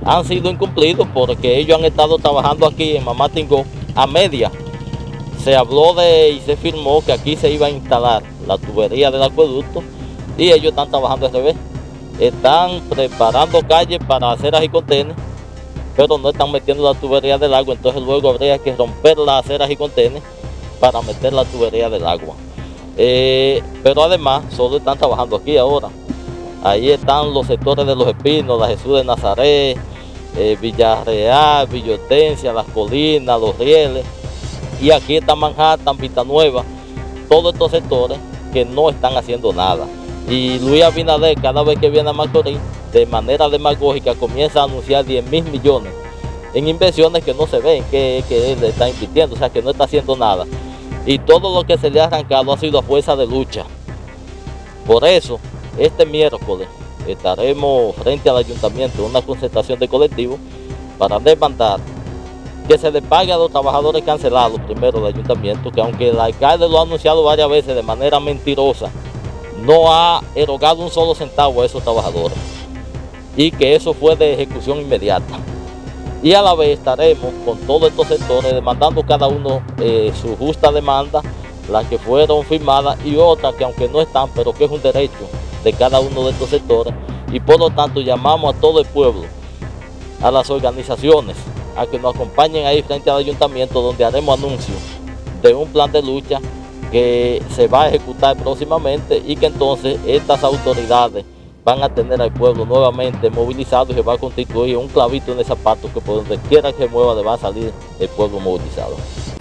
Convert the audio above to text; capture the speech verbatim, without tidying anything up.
han sido incumplidos porque ellos han estado trabajando aquí en Mamá Tingó a media. Se habló de y se firmó que aquí se iba a instalar la tubería del acueducto y ellos están trabajando al revés. Están preparando calles para aceras y contenes, pero no están metiendo la tubería del agua, entonces luego habría que romper las aceras y contenes para meter la tubería del agua. Eh, pero además solo están trabajando aquí ahora. Ahí están los sectores de Los Espinos, la Jesús de Nazaret, eh, Villarreal, Villa Hortensia, Las Colinas, Los Rieles, y aquí está Manhattan, Vista Nueva, todos estos sectores que no están haciendo nada. Y Luis Abinader, cada vez que viene a Macorís, de manera demagógica comienza a anunciar diez mil millones en inversiones que no se ven, que, que él está invirtiendo, o sea que no está haciendo nada. Y todo lo que se le ha arrancado ha sido a fuerza de lucha. Por eso, este miércoles estaremos frente al ayuntamiento en una concentración de colectivos para demandar que se le pague a los trabajadores cancelados primero del ayuntamiento, que aunque el alcalde lo ha anunciado varias veces de manera mentirosa, no ha erogado un solo centavo a esos trabajadores y que eso fue de ejecución inmediata. Y a la vez estaremos con todos estos sectores demandando cada uno eh, su justa demanda, las que fueron firmadas y otras que aunque no están, pero que es un derecho de cada uno de estos sectores, y por lo tanto llamamos a todo el pueblo, a las organizaciones, a que nos acompañen ahí frente al ayuntamiento, donde haremos anuncios de un plan de lucha que se va a ejecutar próximamente y que entonces estas autoridades van a tener al pueblo nuevamente movilizado y se va a constituir un clavito en el zapato que por donde quiera que mueva le va a salir el pueblo movilizado.